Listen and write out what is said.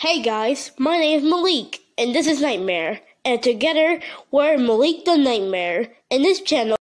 Hey guys, my name is Malik, and this is Nightmare, and together we're Malik the Nightmare. In this channel,